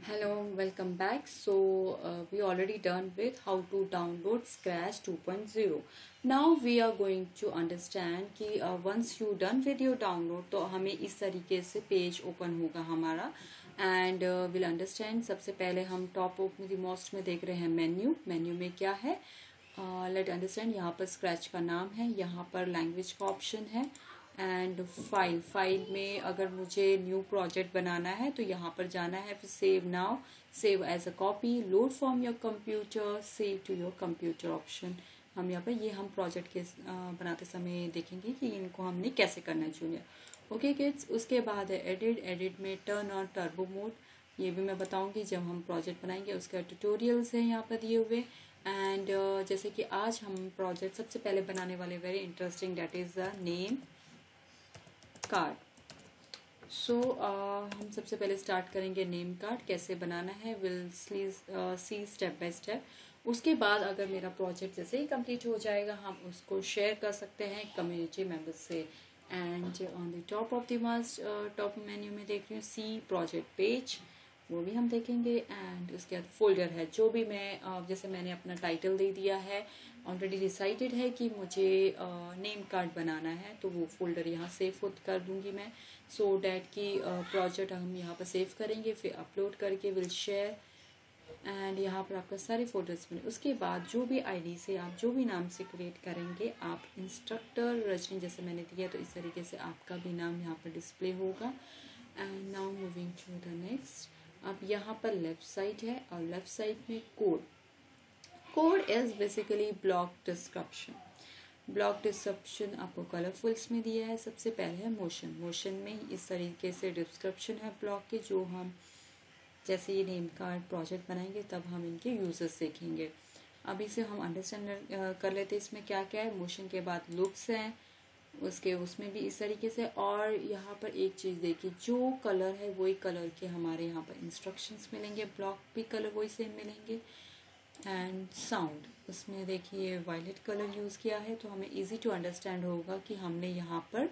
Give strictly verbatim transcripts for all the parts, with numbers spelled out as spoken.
Hello, welcome back. So uh, we already done with how to download Scratch two point oh. Now we are going to understand कि uh, once you done with your download तो हमें इस तरीके से page open होगा हमारा and uh, we'll understand. सबसे पहले हम टॉप ऑफ में मोस्ट में देख रहे हैं मेन्यू. मेन्यू में क्या है? Let understand. यहाँ पर स्क्रैच का नाम है, यहाँ पर लैंग्वेज का ऑप्शन है एंड फाइल फाइल में अगर मुझे न्यू प्रोजेक्ट बनाना है तो यहाँ पर जाना है, फिर save now, save as a copy, load from your computer, save to your computer option. हम यहाँ पर ये हम प्रोजेक्ट के बनाते समय देखेंगे कि इनको हमने कैसे करना है जूनियर. Okay kids. उसके बाद है एडिट. एडिट में टर्न ऑन टर्बो मोड, ये भी मैं बताऊंगी जब हम प्रोजेक्ट बनाएंगे. उसका ट्यूटोरियल्स हैं यहाँ पर दिए हुए एंड uh, जैसे कि आज हम प्रोजेक्ट सबसे पहले बनाने वाले very interesting, that is the name card. So हम सबसे पहले स्टार्ट करेंगे नेम कार्ड कैसे बनाना है. Will see step by step. उसके बाद अगर मेरा प्रोजेक्ट जैसे ही कंप्लीट हो जाएगा हम उसको शेयर कर सकते हैं कम्युनिटी मेंबर्स से. And on the top of the must top menu में देख रही हूँ सी प्रोजेक्ट पेज, वो भी हम देखेंगे. एंड उसके बाद फोल्डर है, जो भी मैं uh, जैसे मैंने अपना टाइटल दे दिया है, ऑलरेडी डिसाइडेड है कि मुझे नेम uh, कार्ड बनाना है तो वो फोल्डर यहाँ सेव कर दूंगी मैं. सो so डैट की प्रोजेक्ट uh, हम यहाँ पर सेव करेंगे, फिर अपलोड करके विल शेयर एंड यहाँ पर आपका सारे फोल्डर्स बने. उसके बाद जो भी आईडी से आप जो भी नाम से क्रिएट करेंगे, आप इंस्ट्रक्टर रजनी जैसे मैंने दिया तो इस तरीके से आपका भी नाम यहाँ पर डिस्प्ले होगा. And now moving to the next. अब यहाँ पर लेफ्ट साइड है और लेफ्ट साइड में code. Code is basically block description. Block description आपको कलरफुल्स में दिया है. सबसे पहले है मोशन. मोशन में इस तरीके से डिस्क्रिप्शन है ब्लॉक के, जो हम जैसे ये नेम कार्ड प्रोजेक्ट बनाएंगे तब हम इनके यूजर्स देखेंगे. अभी से हम अंडरस्टैंड कर लेते हैं इसमें क्या क्या है. मोशन के बाद लुक्स हैं, उसके उसमें भी इस तरीके से. और यहाँ पर एक चीज़ देखिए, जो कलर है वही कलर के हमारे यहाँ पर इंस्ट्रक्शंस मिलेंगे, ब्लॉक भी कलर वही सेम मिलेंगे. एंड साउंड, उसमें देखिए वायलेट कलर यूज़ किया है तो हमें इजी टू अंडरस्टैंड होगा कि हमने यहाँ पर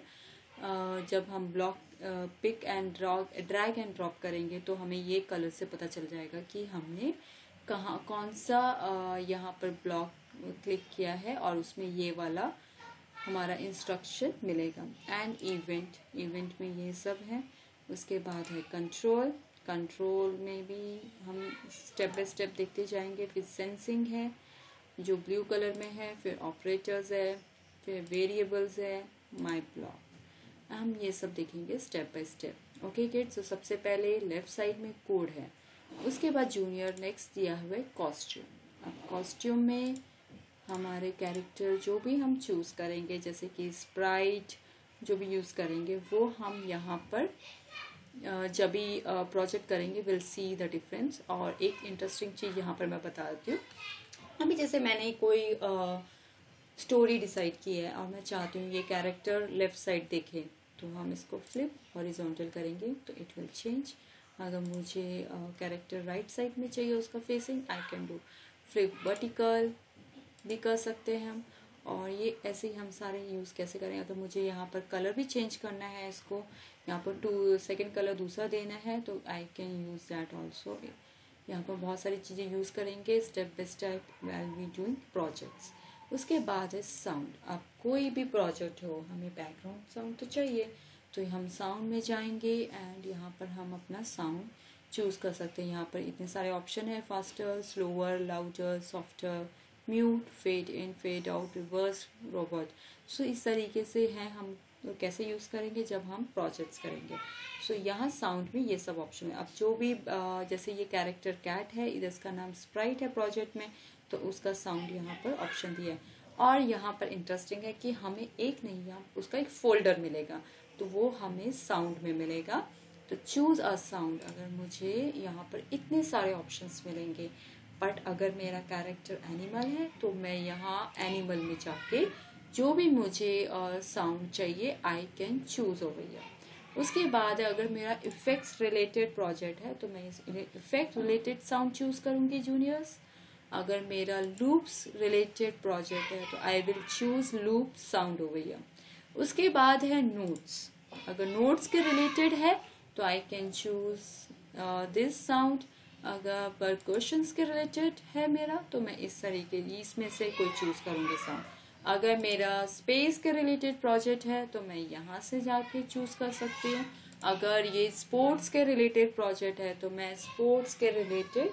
जब हम block pick and drag drag and drop करेंगे तो हमें ये कलर से पता चल जाएगा कि हमने कहाँ कौन सा यहाँ पर ब्लॉक क्लिक किया है और उसमें ये वाला हमारा इंस्ट्रक्शन मिलेगा. एंड इवेंट, इवेंट में ये सब है. उसके बाद है कंट्रोल. कंट्रोल में भी हम स्टेप बाय स्टेप देखते जाएंगे. फिर सेंसिंग है जो ब्लू कलर में है, फिर ऑपरेटर्स है, फिर वेरिएबल्स है, माय ब्लॉक. हम ये सब देखेंगे step by step. Okay kids. तो सबसे पहले लेफ्ट साइड में कोड है. उसके बाद जूनियर नेक्स्ट दिया हुआ है कॉस्ट्यूम. अब कॉस्ट्यूम में हमारे कैरेक्टर जो भी हम चूज करेंगे, जैसे कि स्प्राइट जो भी यूज करेंगे वो हम यहाँ पर जब भी प्रोजेक्ट करेंगे विल सी द डिफरेंस. और एक इंटरेस्टिंग चीज यहाँ पर मैं बता देती हूँ. अभी जैसे मैंने कोई स्टोरी डिसाइड की है और मैं चाहती हूँ ये कैरेक्टर लेफ्ट साइड देखे, तो हम इसको फ्लिप हॉरिजॉन्टल करेंगे तो इट विल चेंज. अगर मुझे कैरेक्टर राइट साइड में चाहिए उसका facing, I can do flip vertical भी कर सकते हैं हम. और ये ऐसे ही हम सारे यूज़ कैसे करें. अगर मुझे यहाँ पर कलर भी चेंज करना है, इसको यहाँ पर टू सेकंड कलर दूसरा देना है तो I can use that also. यहाँ पर बहुत सारी चीज़ें यूज़ करेंगे step by step while we doing projects. उसके बाद है साउंड. अब कोई भी प्रोजेक्ट हो, हमें बैकग्राउंड साउंड तो चाहिए तो हम साउंड में जाएंगे एंड यहाँ पर हम अपना साउंड चूज कर सकते हैं. यहाँ पर इतने सारे ऑप्शन है, faster, slower, louder, softer, mute, fade in, fade out, reverse, robot. So इस तरीके से हैं. हम तो कैसे यूज़ करेंगे जब हम प्रोजेक्ट्स करेंगे. सो so, यहाँ साउंड में ये सब ऑप्शन है. अब जो भी जैसे ये कैरेक्टर कैट है, इधर इसका नाम स्प्राइट है प्रोजेक्ट में, तो उसका साउंड यहाँ पर ऑप्शन दिया है. और यहाँ पर इंटरेस्टिंग है कि हमें एक नहीं, यहाँ उसका एक फोल्डर मिलेगा तो वो हमें साउंड में मिलेगा. तो चूज अ साउंड. अगर मुझे यहाँ पर इतने सारे ऑप्शंस मिलेंगे, बट अगर मेरा कैरेक्टर एनिमल है तो मैं यहाँ एनिमल में जाके जो भी मुझे साउंड uh, चाहिए I can choose over here. उसके बाद अगर मेरा इफेक्ट्स रिलेटेड प्रोजेक्ट है तो मैं इफेक्ट रिलेटेड साउंड चूज करूंगी जूनियर्स. अगर मेरा लूप्स रिलेटेड प्रोजेक्ट है तो I will choose loop sound over here. उसके बाद है नोट्स. अगर नोट्स के रिलेटेड है तो I can choose this sound. अगर पर क्वेश्चंस के रिलेटेड है मेरा तो मैं इस तरीके इसमें से कोई चूज करूंगी साउंड। अगर मेरा स्पेस के रिलेटेड प्रोजेक्ट है तो मैं यहाँ से जाके चूज कर सकती हूँ। अगर ये स्पोर्ट्स के रिलेटेड प्रोजेक्ट है तो मैं स्पोर्ट्स के रिलेटेड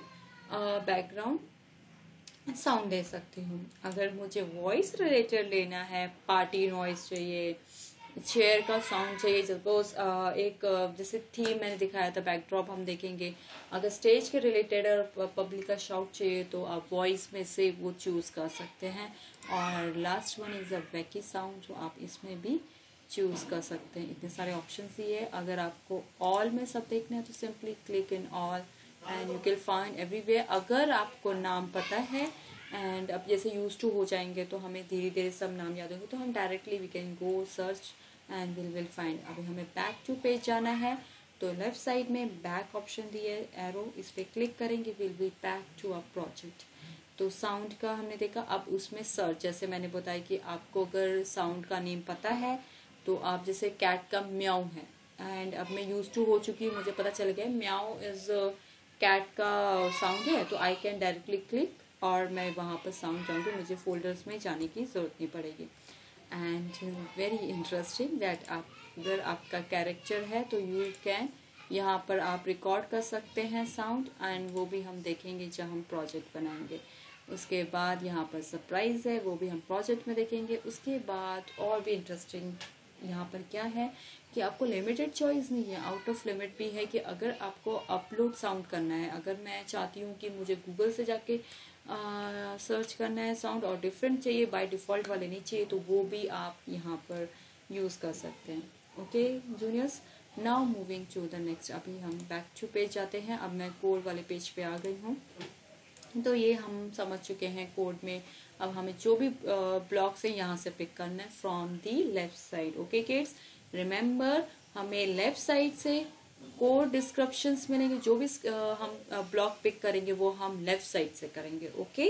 बैकग्राउंड साउंड दे सकती हूँ। अगर मुझे वॉइस रिलेटेड लेना है, पार्टी नॉइस चाहिए, चेयर का साउंड चाहिए, सपोज एक जैसे थीम मैंने दिखाया था बैकड्रॉप हम देखेंगे। अगर स्टेज के रिलेटेड और पब्लिक का शाउट चाहिए तो आप वॉइस में से वो चूज कर सकते हैं। और last one is a wacky sound जो आप इसमें भी चूज कर सकते हैं। इतने सारे ऑप्शन दिए है। अगर आपको ऑल में सब देखना है तो simply click in all and you can find everywhere. अगर आपको नाम पता है एंड अब जैसे यूज टू हो जाएंगे तो हमें धीरे धीरे सब नाम याद होंगे तो हम directly we can go search and will will find. अभी हमें बैक टू पेज जाना है तो लेफ्ट साइड में बैक ऑप्शन दिए एरो, इस पे क्लिक करेंगे will be back to a project. तो साउंड का हमने देखा। अब उसमें सर्च, जैसे मैंने बताया कि आपको अगर साउंड का नेम पता है तो आप जैसे कैट का म्याऊ है एंड अब मैं यूज टू हो चुकी हूँ, मुझे पता चल गया म्याऊ इज कैट का साउंड है तो आई कैन डायरेक्टली क्लिक और मैं वहां पर साउंड जाऊंगी, मुझे फोल्डर्स में जाने की जरूरत नहीं पड़ेगी। एंड वेरी इंटरेस्टिंग दैट आप अगर आपका कैरेक्टर है तो यू कैन यहाँ पर आप रिकॉर्ड कर सकते हैं साउंड एंड वो भी हम देखेंगे जब हम प्रोजेक्ट बनाएंगे। उसके बाद यहाँ पर सरप्राइज है वो भी हम प्रोजेक्ट में देखेंगे। उसके बाद और भी इंटरेस्टिंग यहाँ पर क्या है कि आपको लिमिटेड चॉइस नहीं है, आउट ऑफ लिमिट भी है कि अगर आपको अपलोड साउंड करना है, अगर मैं चाहती हूँ कि मुझे गूगल से जाके सर्च uh, करना है साउंड और डिफरेंट चाहिए, बाय डिफॉल्ट वाले नहीं चाहिए, तो वो भी आप यहाँ पर यूज कर सकते हैं। Okay juniors, now moving to the next. अभी हम बैक टू पेज जाते हैं। अब मैं कोड वाले पेज पे आ गई हूँ। तो ये हम समझ चुके हैं कोड में। अब हमें जो भी ब्लॉक्स है यहाँ से पिक करना है from the left side. Okay kids, remember हमें लेफ्ट साइड से कोड डिस्क्रिप्शंस मिलेंगे। जो भी हम ब्लॉक पिक करेंगे वो हम लेफ्ट साइड से करेंगे। ओके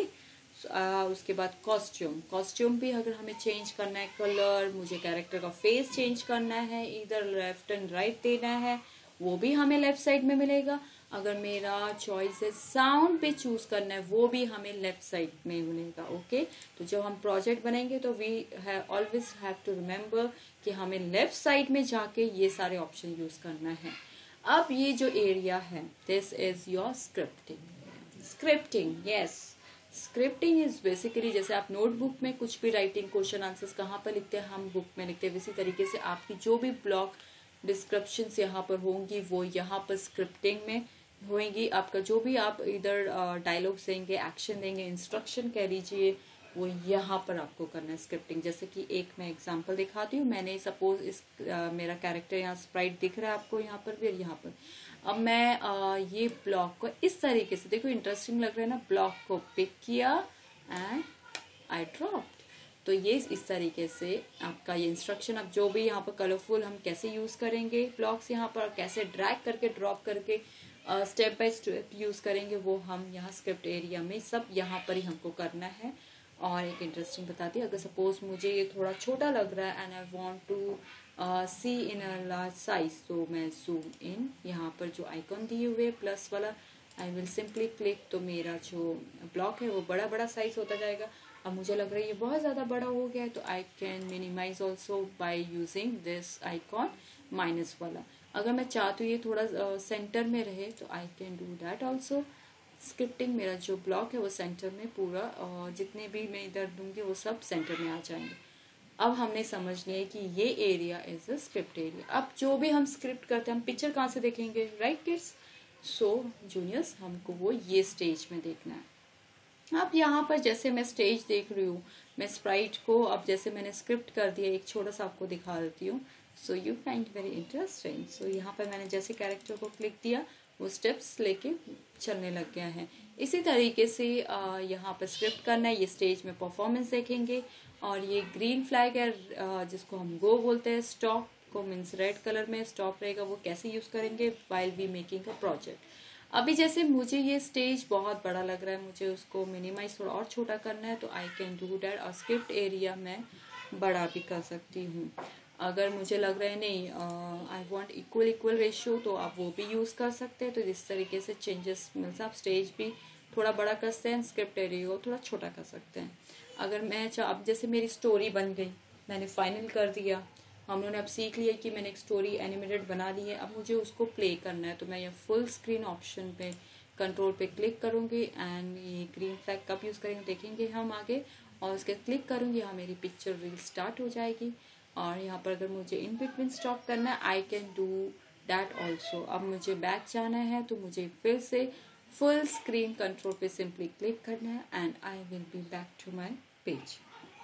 uh, उसके बाद कॉस्ट्यूम, कॉस्ट्यूम भी अगर हमें चेंज करना है, कलर, मुझे कैरेक्टर का फेस चेंज करना है, इधर लेफ्ट एंड राइट देना है, वो भी हमें लेफ्ट साइड में मिलेगा। अगर मेरा चॉइस है साउंड पे चूज करना है वो भी हमें लेफ्ट साइड में मिलेगा। ओके तो जब हम प्रोजेक्ट बनेंगे तो we always have to remember कि हमें लेफ्ट साइड में जाके ये सारे ऑप्शन यूज करना है। अब ये जो एरिया है this is your scripting. Scripting yes, scripting is basically जैसे आप नोटबुक में कुछ भी राइटिंग क्वेश्चन आंसर्स कहाँ पर लिखते हैं, हम बुक में लिखते हैं, इसी तरीके से आपकी जो भी ब्लॉक डिस्क्रिप्शंस यहाँ पर होंगी वो यहाँ पर स्क्रिप्टिंग में होंगी। आपका जो भी आप इधर डायलॉग देंगे, एक्शन देंगे, इंस्ट्रक्शन कह लीजिए, वो यहाँ पर आपको करना है स्क्रिप्टिंग। जैसे कि एक मैं एग्जांपल दिखाती हूँ। मैंने सपोज इस आ, मेरा कैरेक्टर यहाँ स्प्राइट दिख रहा है आपको यहाँ पर भी, यहाँ पर अब मैं आ, ये ब्लॉक को इस तरीके से, देखो इंटरेस्टिंग लग रहा है ना, ब्लॉक को पिक किया एंड आई ड्रॉप्ड। तो ये इस तरीके से आपका ये इंस्ट्रक्शन। अब जो भी यहाँ पर कलरफुल हम कैसे यूज करेंगे ब्लॉक्स यहाँ पर, कैसे ड्रैग करके ड्रॉप करके स्टेप बाय स्टेप यूज करेंगे वो हम यहाँ स्क्रिप्ट एरिया में सब यहाँ पर ही हमको करना है। और एक इंटरेस्टिंग बताती है, अगर सपोज मुझे ये थोड़ा छोटा लग रहा है and I want to see in a large size, तो मैं जूम इन, यहाँ पर जो आइकॉन दिए हुए प्लस वाला आई विल सिंपली क्लिक, तो मेरा जो ब्लॉक है वो बड़ा बड़ा साइज होता जाएगा। अब मुझे लग रहा है ये बहुत ज़्यादा बड़ा हो गया है तो I can minimize also by using this icon minus वाला। अगर मैं चाहती हूँ ये थोड़ा सेंटर uh, में रहे तो I can do that also. Scripting मेरा जो ब्लॉक है वो सेंटर में पूरा और uh, जितने भी मैं इधर दूंगी वो सब सेंटर में आ जाएंगे। अब हमने समझ लिया कि ये area is a script area. अब जो भी हम स्क्रिप्ट करते हैं हम पिक्चर कहाँ से देखेंगे, राइट किड्स? सो जूनियर्स हमको वो ये स्टेज में देखना है। अब यहाँ पर जैसे मैं स्टेज देख रही हूँ, मैं स्प्राइट को अब जैसे मैंने स्क्रिप्ट कर दिया, एक छोटा सा आपको दिखा देती हूँ। So you find very interesting. So यहाँ पर मैंने जैसे कैरेक्टर को क्लिक दिया वो स्टेप्स लेके चलने लग गया है। इसी तरीके से यहाँ पर स्क्रिप्ट करना है। ये स्टेज में परफॉर्मेंस देखेंगे और ये ग्रीन फ्लैग है जिसको हम गो बोलते हैं, स्टॉप को मीन्स रेड कलर में स्टॉप रहेगा, वो कैसे यूज करेंगे while we making a project. अभी जैसे मुझे ये स्टेज बहुत बड़ा लग रहा है, मुझे उसको मिनिमाइज थोड़ा और छोटा करना है तो आई कैन डू दैट। और स्क्रिप्ट एरिया में बड़ा भी कर सकती हूँ। अगर मुझे लग रहा है नहीं I want equal equal ratio, तो आप वो भी यूज़ कर सकते हैं। तो इस तरीके से चेंजेस मिलता है। आप स्टेज भी थोड़ा बड़ा कर सकते हैं, स्क्रिप्ट एरिया को थोड़ा छोटा कर सकते हैं। अगर मैं चाह, अब जैसे मेरी स्टोरी बन गई, मैंने फाइनल कर दिया, हम लोगों ने अब सीख लिया कि मैंने एक स्टोरी एनिमेटेड बना ली है, अब मुझे उसको प्ले करना है। तो मैं ये फुल स्क्रीन ऑप्शन पे कंट्रोल पे क्लिक करूंगी एंड ये ग्रीन फ्लैग कब यूज़ करेंगे देखेंगे हम आगे। और उसके क्लिक करूंगी, यहाँ मेरी पिक्चर रील स्टार्ट हो जाएगी। और यहाँ पर अगर मुझे इन बिटवीन स्टॉप करना है, I can do that also. अब मुझे बैक जाना है तो मुझे फिर से फुल स्क्रीन कंट्रोल पे सिंपली क्लिक करना है and I will be back to my page.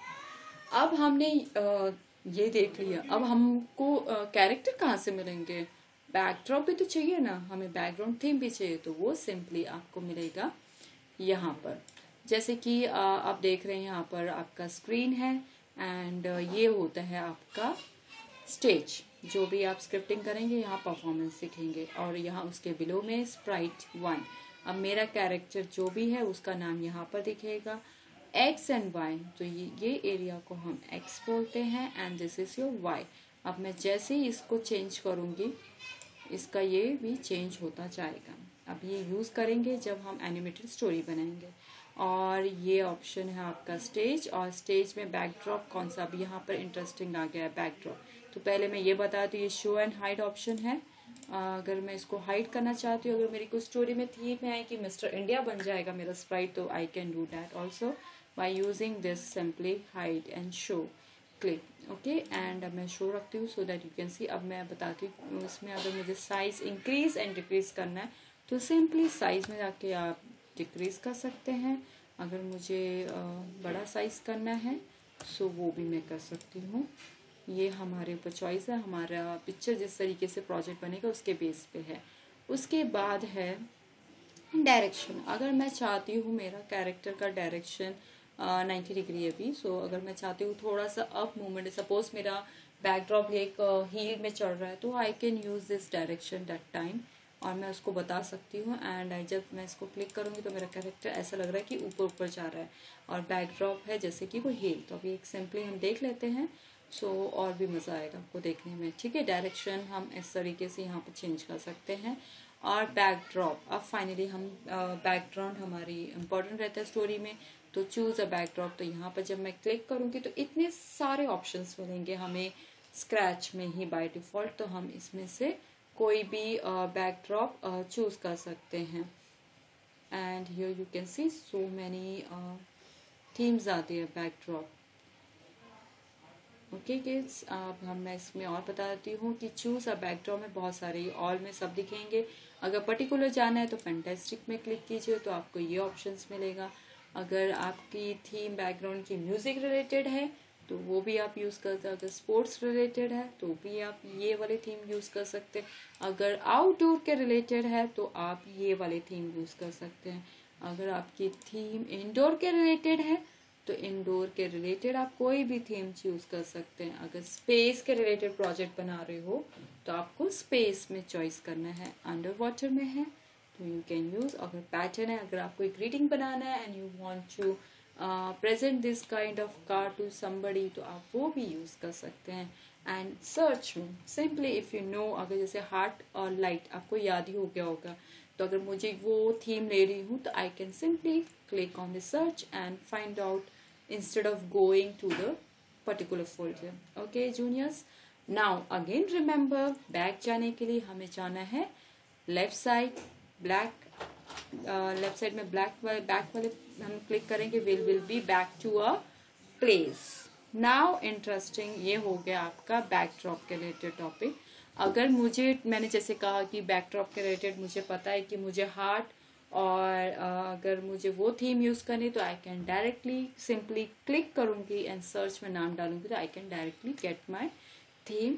अब हमने आ, ये देख लिया, अब हमको कैरेक्टर कहाँ से मिलेंगे, बैकड्रॉप भी तो चाहिए ना, हमें बैकग्राउंड थीम भी चाहिए। तो वो सिंपली आपको मिलेगा यहाँ पर। जैसे कि आ, आप देख रहे हैं यहाँ पर आपका स्क्रीन है एंड ये होता है आपका स्टेज। जो भी आप स्क्रिप्टिंग करेंगे यहाँ परफॉर्मेंस सीखेंगे। और यहाँ उसके बिलो में स्प्राइट वन। अब मेरा कैरेक्टर जो भी है उसका नाम यहाँ पर दिखेगा एक्स एंड वाई। तो ये ये एरिया को हम एक्स बोलते हैं and this is your Y. अब मैं जैसे ही इसको चेंज करूंगी, इसका ये भी चेंज होता जाएगा। अब ये यूज़ करेंगे जब हम एनिमेटेड स्टोरी बनाएंगे। और ये ऑप्शन है आपका स्टेज, और स्टेज में बैकड्रॉप कौन सा, अब यहाँ पर इंटरेस्टिंग आ गया है बैकड्रॉप। तो पहले मैं ये बता दूँ, ये शो एंड हाइड ऑप्शन है। अगर मैं इसको हाइड करना चाहती हूँ, अगर मेरी कोई स्टोरी में थीम है कि मिस्टर इंडिया बन जाएगा मेरा स्प्राइट, तो I can do that also by using this simply hide and show click. Okay, and अब मैं शो रखती हूँ so that you can see. अब मैं बताती हूँ उसमें अगर मुझे साइज इंक्रीज एंड डिक्रीज करना है तो सिंपली साइज में जाके आप डिक्रीज कर सकते हैं। अगर मुझे बड़ा साइज करना है सो वो भी मैं कर सकती हूँ। ये हमारे ऊपर चॉइस है, हमारा पिक्चर जिस तरीके से प्रोजेक्ट बनेगा उसके बेस पे है। उसके बाद है डायरेक्शन। अगर मैं चाहती हूँ मेरा कैरेक्टर का डायरेक्शन नाइन्टी डिग्री है भी, सो अगर मैं चाहती हूँ थोड़ा सा अप मूवमेंट, सपोज मेरा बैकड्रॉप एक हील में चल रहा है, तो I can use this direction that time, और मैं उसको बता सकती हूँ। एंड आई जब मैं इसको क्लिक करूँगी तो मेरा कैरेक्टर ऐसा लग रहा है कि ऊपर ऊपर जा रहा है, और बैकड्रॉप है जैसे कि वो हील। तो अभी एक सिंपली हम देख लेते हैं, सो so, और भी मज़ा आएगा आपको देखने में। ठीक है, डायरेक्शन हम इस तरीके से यहाँ पर चेंज कर सकते हैं। और बैकड्रॉप, अब फाइनली हम बैकग्राउंड हमारी इम्पोर्टेंट रहता है स्टोरी में, तो चूज अ बैकड्रॉप। तो यहाँ पर जब मैं क्लिक करूँगी तो इतने सारे ऑप्शंस मिलेंगे हमें स्क्रैच में ही बाय डिफॉल्ट। तो हम इसमें से कोई भी बैकड्रॉप चूज कर सकते हैं। And here you can see so many themes आती है बैकड्रॉप। ओके किड्स, अब हम मैं इसमें और बता देती हूँ कि चूज अ बैकड्रॉप में बहुत सारे ऑल में सब दिखेंगे। अगर पर्टिकुलर जाना है तो फैंटास्टिक में क्लिक कीजिए तो आपको ये ऑप्शंस मिलेगा। अगर आपकी थीम बैकग्राउंड की म्यूजिक रिलेटेड है तो वो भी आप यूज़ कर सकते हैं। अगर स्पोर्ट्स रिलेटेड है तो भी आप ये वाले थीम यूज़ कर सकते हैं। अगर आउटडोर के रिलेटेड है तो आप ये वाले थीम यूज़ कर सकते हैं। अगर आपकी थीम इंडोर के रिलेटेड है तो इंडोर के रिलेटेड आप कोई भी थीम चूज कर सकते हैं। अगर स्पेस के रिलेटेड प्रोजेक्ट बना रहे हो तो आपको स्पेस में चॉइस करना है। अंडर वाटर में है तो यू कैन यूज। अगर पैटर्न है, अगर आपको एक रीडिंग बनाना है and you want to present this kind of car to somebody, तो आप वो भी यूज कर सकते हैं। एंड सर्च में सिंपली इफ यू नो, अगर जैसे हार्ट और लाइट आपको याद ही हो गया होगा, तो अगर मुझे वो थीम ले रही हूँ तो I can simply click on the search and find out instead of going to the particular folder. Okay juniors, now again remember, back जाने के लिए हमें जाना है left side, black left side में ब्लैक वाले बैक वाले हम क्लिक करेंगे, will will be back to a place. Now interesting, ये हो गया आपका बैकड्रॉप के रिलेटेड टॉपिक। अगर मुझे, मैंने जैसे कहा कि बैकड्रॉप के रिलेटेड मुझे पता है कि मुझे हार्ट और uh, अगर मुझे वो थीम यूज करनी तो I can directly simply click करूंगी एंड सर्च में नाम डालूंगी तो I can directly get my theme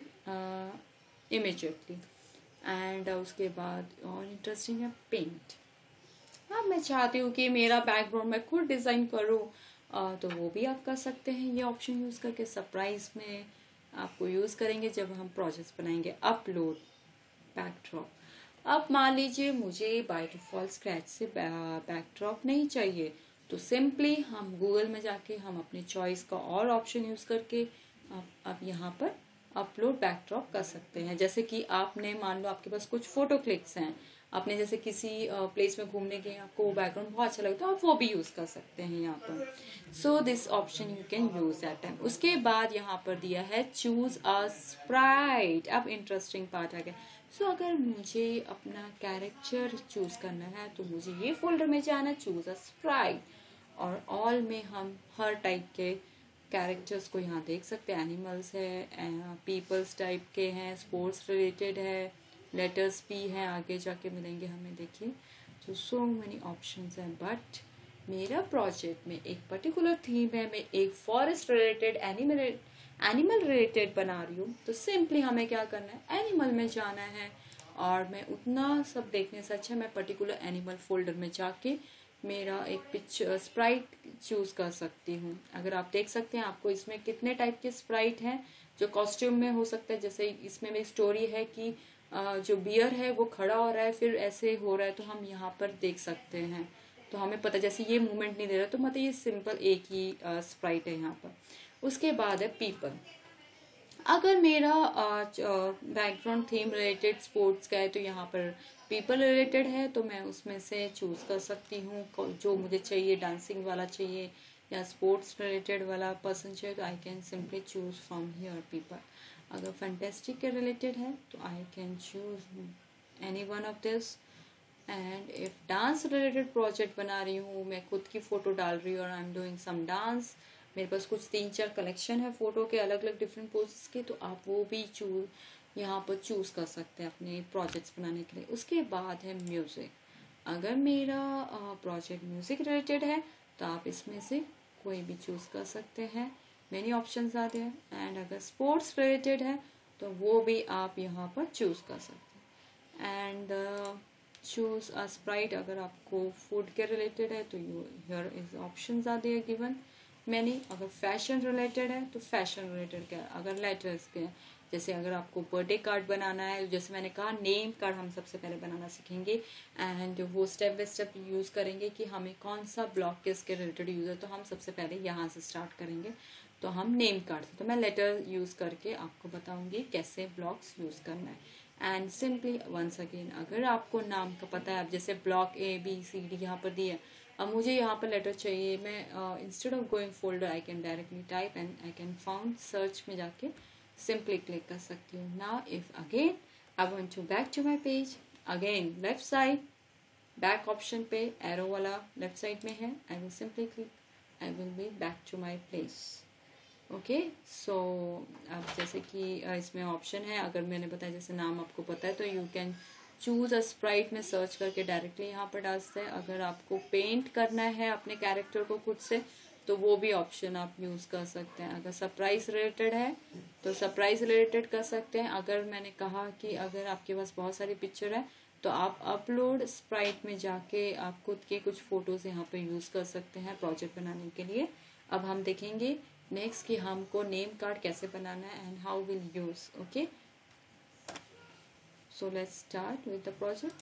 immediately. And उसके बाद और इंटरेस्टिंग है पेंट। अब मैं चाहती हूँ कि मेरा बैकग्राउंड मैं खुद डिजाइन करूँ, uh, तो वो भी आप कर सकते हैं ये ऑप्शन यूज करके। सरप्राइज में आपको यूज करेंगे जब हम प्रोजेक्ट्स बनाएंगे। अपलोड बैकड्रॉप, अब मान लीजिए मुझे बाय डिफॉल्ट स्क्रैच से बैकड्रॉप नहीं चाहिए, तो सिंपली हम गूगल में जाके हम अपनी चॉइस का और ऑप्शन यूज करके अब, अब यहाँ पर अपलोड बैकड्रॉप कर सकते हैं। जैसे कि आपने मान लो आपके पास कुछ फोटो क्लिक्स हैं, आपने जैसे किसी प्लेस में घूमने गए, आपको वो बैकग्राउंड बहुत अच्छा लगता है, आप वो भी यूज कर सकते हैं यहाँ पर। So this option you can use that time. उसके बाद यहाँ पर दिया है चूज अ स्प्राइट। अब इंटरेस्टिंग पार्ट आ गया। सो so, अगर मुझे अपना कैरेक्टर चूज करना है तो मुझे ये फोल्डर में जाना, चूज अ स्प्राइट, और ऑल में हम हर टाइप के कैरेक्टर्स को यहाँ देख सकते हैं। एनिमल्स है, पीपल्स टाइप के हैं, स्पोर्ट्स रिलेटेड है, लेटर्स भी हैं, आगे जाके मिलेंगे हमें। देखिए तो सो मेनी ऑप्शंस हैं। बट मेरा प्रोजेक्ट में एक पर्टिकुलर थीम है, मैं एक forest related animal animal related बना रही हूँ। तो सिंपली हमें क्या करना है, एनिमल में जाना है, और मैं उतना सब देखने से अच्छा मैं पर्टिकुलर एनिमल फोल्डर में जाके मेरा एक पिक्चर स्प्राइट चूज कर सकती हूँ। अगर आप देख सकते हैं आपको इसमें कितने टाइप के स्प्राइट हैं जो कॉस्ट्यूम में हो सकता है। जैसे इसमें मेरी स्टोरी है कि जो बियर है वो खड़ा हो रहा है, फिर ऐसे हो रहा है, तो हम यहाँ पर देख सकते हैं। तो हमें पता जैसे ये मूवमेंट नहीं दे रहा, तो मतलब ये सिंपल एक ही स्प्राइट है यहाँ पर। उसके बाद है पीपल। अगर मेरा बैकग्राउंड थीम रिलेटेड स्पोर्ट्स का है तो यहाँ पर पीपल रिलेटेड है, तो मैं उसमें से चूज कर सकती हूँ जो मुझे चाहिए। डांसिंग वाला चाहिए या स्पोर्ट्स रिलेटेड वाला पर्सन चाहिए, तो I can simply choose from here people. अगर फैंटेस्टिक के रिलेटेड है तो I can choose any one of this. And if dance related project बना रही हूँ, मैं खुद की फोटो डाल रही हूँ और I am doing some dance, मेरे पास कुछ तीन चार कलेक्शन है फोटो के अलग अलग डिफरेंट पोजेस के, तो आप वो भी चूज यहाँ पर चूज कर सकते हैं अपने प्रोजेक्ट्स बनाने के लिए। उसके बाद है म्यूजिक। अगर मेरा प्रोजेक्ट म्यूजिक रिलेटेड है तो आप इसमें से कोई भी चूज कर सकते हैं, मेनी ऑप्शंस आते हैं। एंड अगर स्पोर्ट्स रिलेटेड है तो वो भी आप यहाँ पर चूज कर सकते हैं। And choose a sprite. अगर आपको फूड के रिलेटेड है तो you here is options are there given many. अगर फैशन रिलेटेड है तो फैशन रिलेटेड क्या है। अगर लेटर्स के हैं, जैसे अगर आपको बर्थडे कार्ड बनाना है, जैसे मैंने कहा नेम कार्ड हम सबसे पहले बनाना सीखेंगे, एंड वो स्टेप बाय स्टेप यूज करेंगे कि हमें कौन सा ब्लॉक किसके रिलेटेड यूज है। तो हम सबसे पहले यहाँ से स्टार्ट करेंगे, तो हम नेम कार्ड से, तो मैं लेटर यूज करके आपको बताऊंगी कैसे ब्लॉक्स यूज करना है। एंड सिंपली वंस अगेन, अगर आपको नाम का पता है, अब जैसे block A B C D यहाँ पर दिया, अब मुझे यहाँ पर लेटर चाहिए, मैं instead of going folder I can directly type and I can found, search में जाके सिंपली क्लिक कर सकती हूँ। Now if again I want to back to my page, again left side back option पे arrow वाला left side में है, I will simply click, I will be back to my place. Okay, so अब जैसे कि इसमें option है, अगर मैंने बताया जैसे नाम आपको पता है तो you can choose a sprite में सर्च करके डायरेक्टली यहाँ पर डाल सकते हैं। अगर आपको पेंट करना है अपने कैरेक्टर को खुद से तो वो भी ऑप्शन आप यूज कर सकते हैं। अगर सरप्राइज रिलेटेड है तो सरप्राइज रिलेटेड कर सकते हैं। अगर मैंने कहा कि अगर आपके पास बहुत सारी पिक्चर है तो आप अपलोड स्प्राइट में जाके आप खुद के कुछ फोटोज यहाँ पे यूज कर सकते हैं प्रोजेक्ट बनाने के लिए। अब हम देखेंगे नेक्स्ट कि हमको नेम कार्ड कैसे बनाना है and how will use. Okay, so let's start with the project.